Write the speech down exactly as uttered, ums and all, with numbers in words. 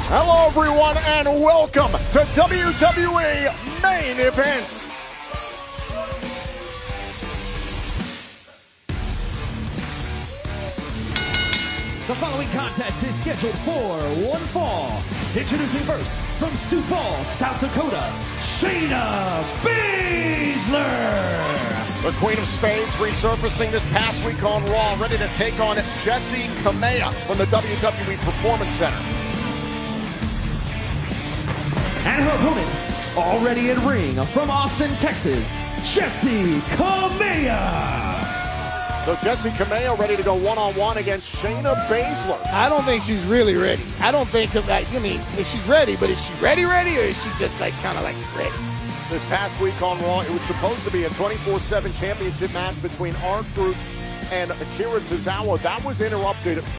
Hello, everyone, and welcome to W W E Main Event. The following contest is scheduled for one fall. Introducing first, from Sioux Falls, South Dakota, Shayna Baszler. The Queen of Spades resurfacing this past week on Raw, ready to take on Jessi Kamea from the W W E Performance Center. And her opponent, already in ring from Austin, Texas, Jessi Kamea. So Jessi Kamea ready to go one-on-one against Shayna Baszler. I don't think she's really ready. I don't think that, like, I mean, if she's ready, but is she ready ready, or is she just like kind of like ready? This past week on Raw, it was supposed to be a twenty-four seven championship match between R-Truth and Akira Tozawa. That was interrupted